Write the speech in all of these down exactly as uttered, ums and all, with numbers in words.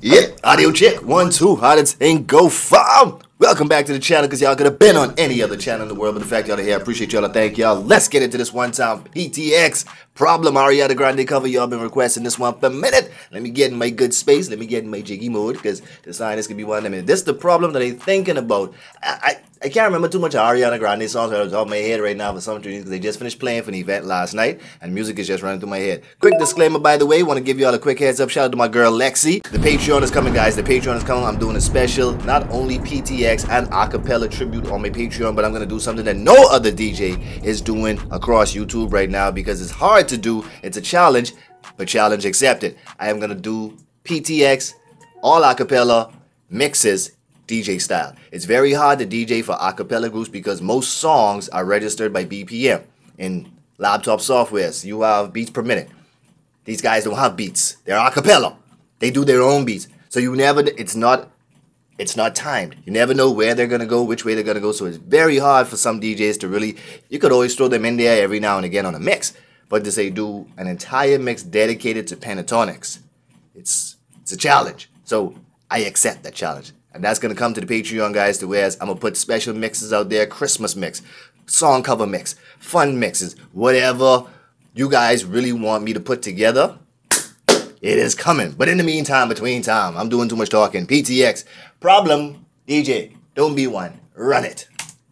Yep, audio check, one, two, how did thing go from? Welcome back to the channel, because y'all could have been on any other channel in the world, but the fact y'all are here, I appreciate y'all, I thank y'all. Let's get into this one time P T X Problem Ariana Grande cover. Y'all been requesting this one for a minute. Let me get in my good space, let me get in my jiggy mode, because this line is going to be one of them. This is the problem that they thinking about. I, I, I can't remember too much of Ariana Grande songs that are off my head right now for some reason, because they just finished playing for an event last night, and music is just running through my head. Quick disclaimer, by the way, want to give y'all a quick heads up. Shout out to my girl Lexi. The Patreon is coming, guys. The Patreon is coming. I'm doing a special, not only P T X and Acapella tribute on my Patreon, but I'm going to do something that no other D J is doing across YouTube right now, because it's hard to do. It's a challenge, but challenge accepted. I am going to do P T X, all Acapella mixes, D J style. It's very hard to D J for acapella groups because most songs are registered by B P M in laptop softwares. You have beats per minute. These guys don't have beats. They're acapella. They do their own beats. So you never, it's not, it's not timed. You never know where they're going to go, which way they're going to go. So it's very hard for some D Js to really, you could always throw them in there every now and again on a mix. But to say do an entire mix dedicated to Pentatonix, it's, it's a challenge. So I accept that challenge. And that's going to come to the Patreon, guys, to where I'm going to put special mixes out there, Christmas mix, song cover mix, fun mixes, whatever you guys really want me to put together, it is coming. But in the meantime, between time, I'm doing too much talking. P T X, problem, D J, don't be one, run it.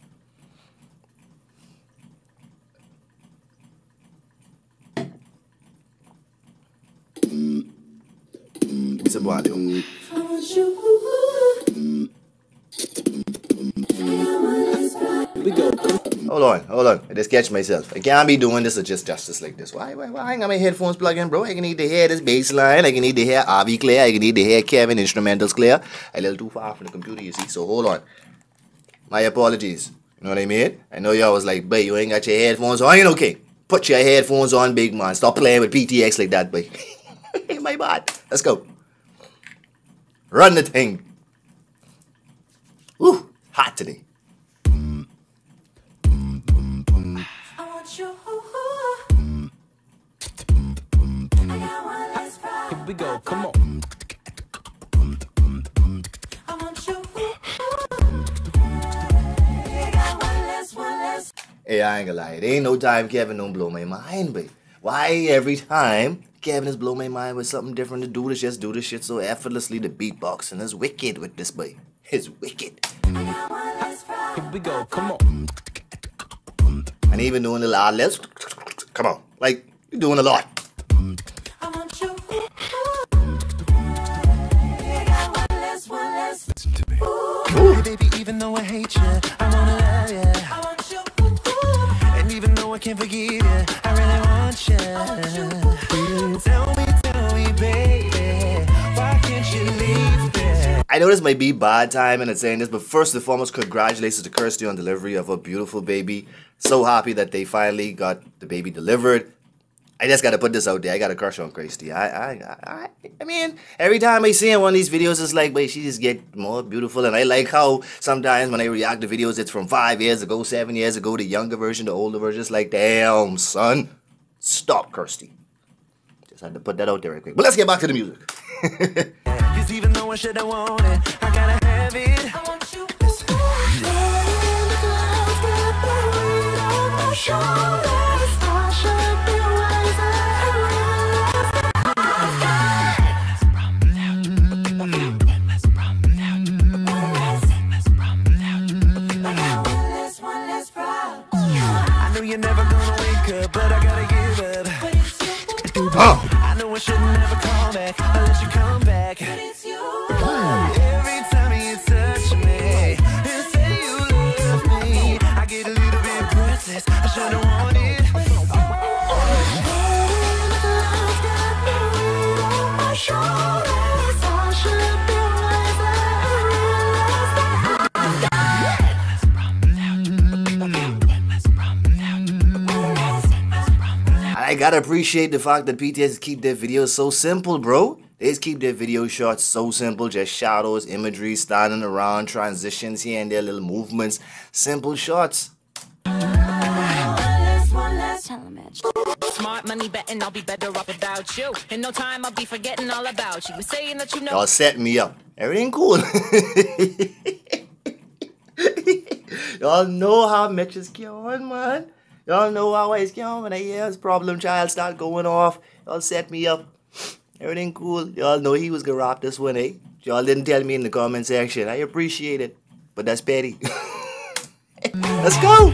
It's a body. We go. Hold on, hold on. I just catch myself. I can't be doing this or just justice like this. Why, why, why I got my headphones plugged in, bro? I can need to hear this bass line. I can need to hear R V clear. I can need to hear Kevin instrumentals clear. A little too far from the computer, you see. So hold on. My apologies. You know what I mean? I know y'all was like, "Boy, you ain't got your headphones on." Ain't okay. Put your headphones on, big man. Stop playing with P T X like that, boy. My bad. Let's go. Run the thing. Woo, hot today. Here we go, come on. Hey, I ain't gonna lie. It ain't no time Kevin don't blow my mind, but why every time Kevin is blow my mind with something different to do this, just do this shit so effortlessly. The beatboxing is wicked with this boy. It's wicked. Here we go, come on. And even doing the loud lips. Come on. Like, you're doing a lot. Listen to me. Ooh. Baby, even though I hate you, I wanna love you. I want you. And even though I can't forgive you, I really want you. I want you. Tell me, tell me, baby, why can't you leave me? I know this might be bad timing and saying this, but first and foremost, congratulations to Kirsty on delivery of a beautiful baby. So happy that they finally got the baby delivered. I just got to put this out there. I got a crush on Kirsty. I, I, I, I mean, every time I see one of these videos, it's like, wait, she just get more beautiful. And I like how sometimes when I react to videos, it's from five years ago, seven years ago, the younger version, the older version. It's like, damn, son, stop, Kirsty. Just had to put that out there right quick. But let's get back to the music. Cause even though I should have want it, I gotta have it. I want you. I know you're never gonna wake up, but I gotta give up. Oh. I know I should never call back unless you come back. Every time you touch me and say you love me, I get a little bit breathless. I should've wanted it. I gotta appreciate the fact that P T X keep their videos so simple, bro. They just keep their video shots so simple, just shadows, imagery, standing around, transitions here and there, little movements, simple shots. One last, one last, tell 'em it. Smart money betting I'll be better off without you. In no time I'll be forgetting all about you. You saying that you know. Y'all set me up. Everything cool. Y'all know how Mitch is going, man. Y'all know how he's going when I hear his problem child start going off. Y'all set me up. Everything cool. Y'all know he was gonna rock this one, eh? Y'all didn't tell me in the comment section. I appreciate it. But that's petty. Let's go.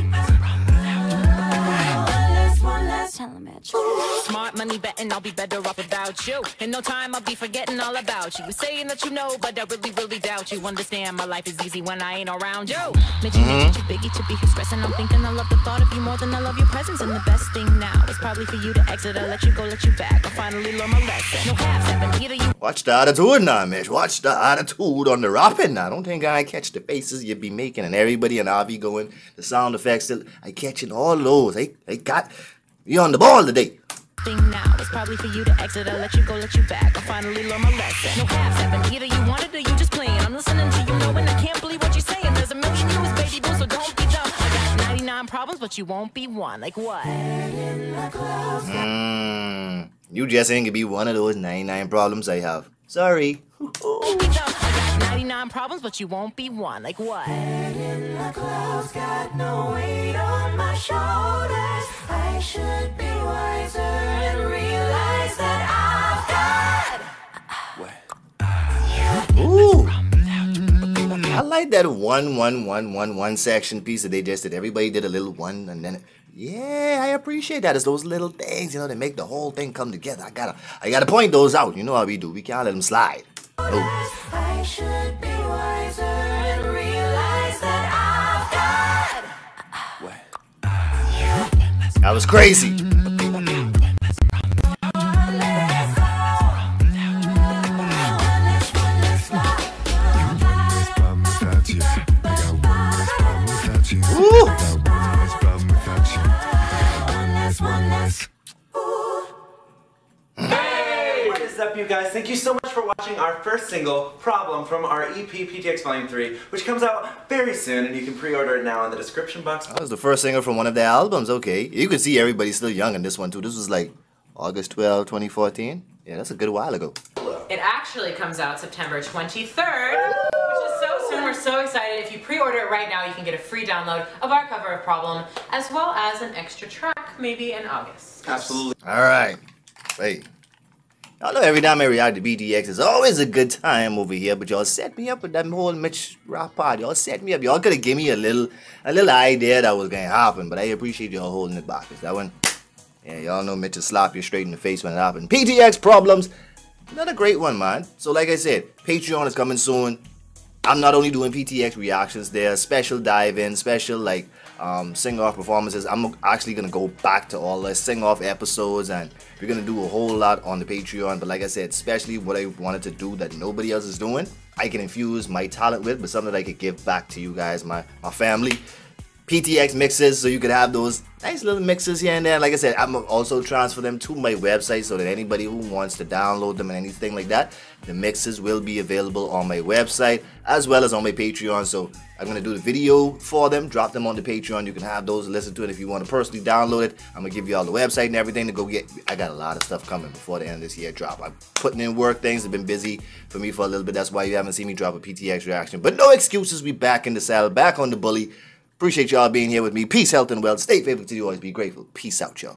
Smart money betting I'll be better off without you. In no time I'll be forgetting all about you. You saying that you know, but I really, really doubt you. Understand my life is easy when I ain't around you. Mitchy, Mitchy, Biggie to be expressing. I'm thinking I love the thought of you more than I love your presence. And the best thing now is probably for you to exit. I'll let you go, let you back. I'll finally learn my lesson. No half stepping either you. Watch the attitude now, Mitch. Watch the attitude on the rapping now. Don't think I catch the faces you be making and everybody and I'll be going. The sound effects, I catching all those. I, I got you on the ball today. Thing now is probably for you to exit. I'll let you go, let you back. I'll finally learn my lesson. No half stepping either you want it or you just playing. I'm listening to you knowing I can't believe what you're saying. There's a million you is baby boo, so don't be dumb. I got ninety-nine problems, but you won't be one. Like what? Mm, you just ain't gonna be one of those ninety-nine problems I have. Sorry. Don't be dumb. I got ninety-nine problems, but you won't be one. Like what? In the clouds, got no weight on my shoulders. I should be wiser and realize that I've got. Ooh. I like that one, one, one, one, one section piece that they just did. Everybody did a little one, and then yeah, I appreciate that. It's those little things, you know, that make the whole thing come together. I gotta, I gotta point those out. You know how we do. We can't let them slide. Oh. I should be wiser and realize that I've got. That was crazy. Ooh. Hey! What is up, you guys? Thank you so much for watching our first single, Problem, from our E P, P T X Volume three, which comes out very soon, and you can pre-order it now in the description box. That was the first single from one of their albums, okay. You can see everybody's still young in this one, too. This was like August twelfth, twenty fourteen. Yeah, that's a good while ago. It actually comes out September twenty-third, which is so soon. We're so excited. If you pre-order it right now, you can get a free download of our cover of Problem, as well as an extra track, maybe in August. Absolutely. All right. Hey. Y'all know every time I react to B T X, it's always a good time over here, but y'all set me up with that whole Mitch rap part. Y'all set me up. Y'all could have given me a little a little idea that was going to happen, but I appreciate y'all holding it back. Cause that one, yeah, y'all know Mitch will slap you straight in the face when it happens. P T X Problems, another great one, man. So like I said, Patreon is coming soon. I'm not only doing P T X reactions there, special dive-in, special like um, sing-off performances. I'm actually going to go back to all the sing-off episodes, and we're going to do a whole lot on the Patreon. But like I said, especially what I wanted to do that nobody else is doing, I can infuse my talent with, but something that I could give back to you guys, my, my family. P T X mixes, so you could have those nice little mixes here and there. Like I said, I'm also transfer them to my website so that anybody who wants to download them and anything like that, the mixes will be available on my website as well as on my Patreon. So I'm gonna do the video for them, drop them on the Patreon. You can have those, listen to it. If you want to personally download it, I'm gonna give you all the website and everything to go get. I got a lot of stuff coming before the end of this year drop. I'm putting in work. Things have been busy for me for a little bit. That's why you haven't seen me drop a P T X reaction. But no excuses. We back in the saddle, back on the bully. Appreciate y'all being here with me. Peace, health, and wealth. Stay faithful to you. Always be grateful. Peace out, y'all.